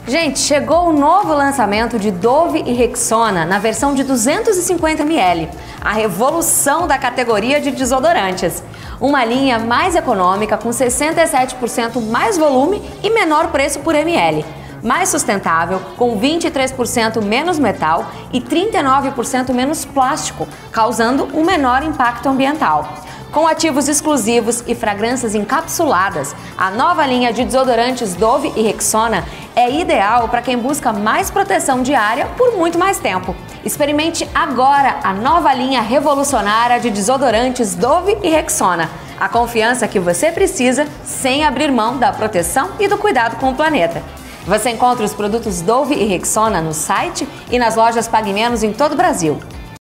Gente, chegou o novo lançamento de Dove e Rexona na versão de 250 ml, a revolução da categoria de desodorantes. Uma linha mais econômica com 67% mais volume e menor preço por ml. Mais sustentável, com 23% menos metal e 39% menos plástico, causando um menor impacto ambiental. Com ativos exclusivos e fragrâncias encapsuladas, a nova linha de desodorantes Dove e Rexona é ideal para quem busca mais proteção diária por muito mais tempo. Experimente agora a nova linha revolucionária de desodorantes Dove e Rexona. A confiança que você precisa sem abrir mão da proteção e do cuidado com o planeta. Você encontra os produtos Dove e Rexona no site e nas lojas Pague Menos em todo o Brasil.